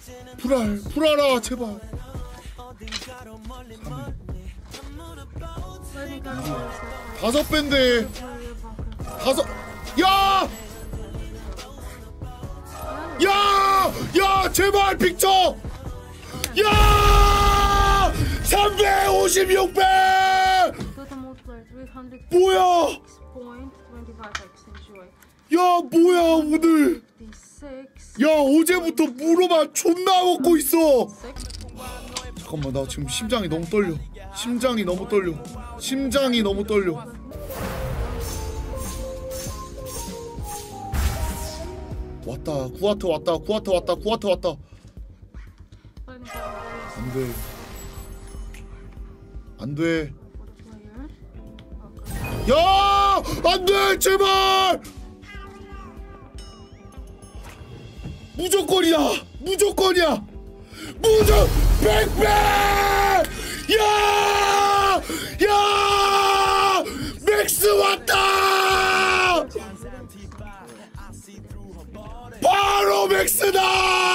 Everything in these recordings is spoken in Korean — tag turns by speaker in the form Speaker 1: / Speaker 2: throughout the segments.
Speaker 1: 불알아 제발. 5 배인데 5. 야! 제발 픽쳐! 야! 356배! 뭐야? 야 뭐야 오늘? 야 어제부터 무로만 존나 먹고 있어. 잠깐만 나 지금 심장이 너무 떨려. 왔다. 구아트 왔다. 안돼. 야! 안돼 제발! 무조건이야! 100배! 야! 맥스 왔다! 바로 맥스다!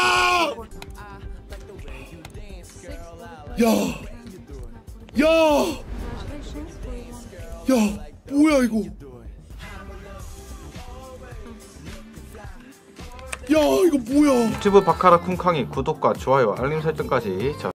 Speaker 1: 야 뭐야 이거? 야 이거 뭐야?
Speaker 2: 유튜브 바카라 쿵캉이 구독과 좋아요 알림 설정까지